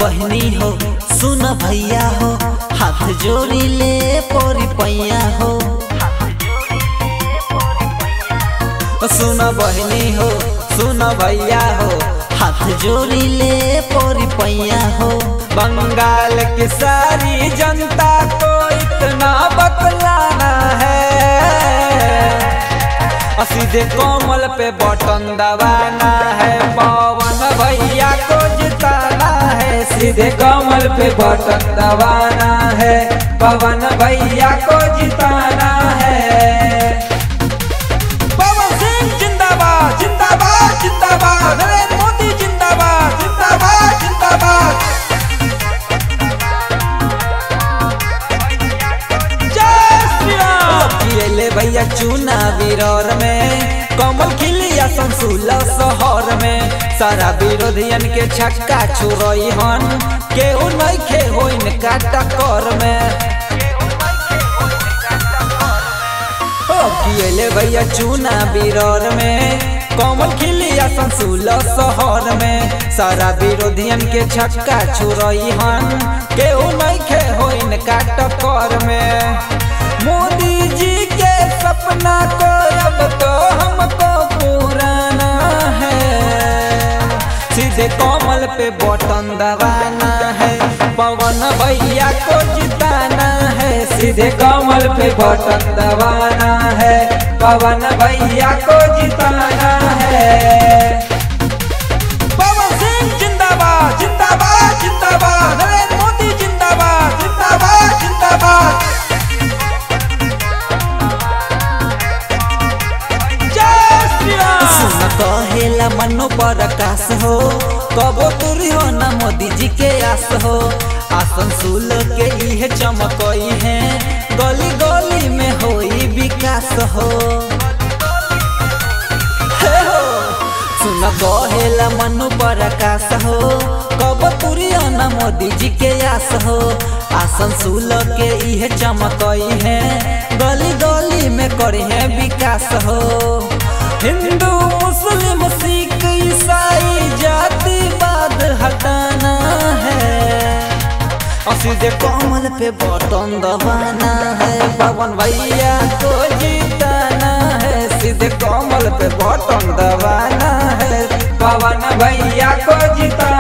बहनी हो सुन भैया हो, हाथ जोड़ी ले पोरी पैया हो। सुन बहनी हो सुन भैया हो, हाथ जोड़ी ले पोरी पैया हो। बंगाल की सारी जनता को इतना बतलाना है, सीधे कोमल पे बटन दबाना है। पवन भैया को जिताना है, सीधे कोमल पे बटन दबाना है। पवन भैया को जिताना है। पवन सिंह जिंदाबाद जिंदाबाद जिंदाबाद, नरेंद्र मोदी जिंदाबाद जिंदाबाद जिंदाबाद। ले भैया चुना विरोर में, कमल खिलिया संसुला शहर में। सारा विरोधियन के छक्का छुरई हन, केहू नहीं खे हो इनका टक्कर में। ले भैया चुना विरोर में, कमल खिलिया संसुला शहर में। सारा विरोधियन के छक्का छुरई हन, केहू नहीं खे हो इनका टक्कर में। मोदी जी के सपना को अब तो हमको पुराना है, सीधे कोमल पे बटन दबाना है। पवन भैया को जिताना है, सीधे कोमल पे बटन दबाना है। पवन भैया को जिताना है। पवन सिंह जिंदाबाद जिंदाबाद जिंदाबाद, नरेंद्र मोदी जिंदाबाद जिंदाबाद जिंदाबाद। कहेला मनो पर आकाश हो, कबो तुरी हो न मोदी जी के आस हो। आसनसोल के इहे चमकई है, गली गली में होई विकास हो। सुन कहेला मनो पर आकाश हो, कबो तुरी हो न मोदी जी के आस हो। आसनसोल के इहे चमकई है, गली गली में करे है विकास हो। हिंदू मुस्लिम सिख ईसाई जातिवाद हटाना है, और सीधे कोमल पे बटन दबाना है। पवन भैया को जिताना है, सीधे कोमल पे बटन दबाना है। पवन भैया को जिताना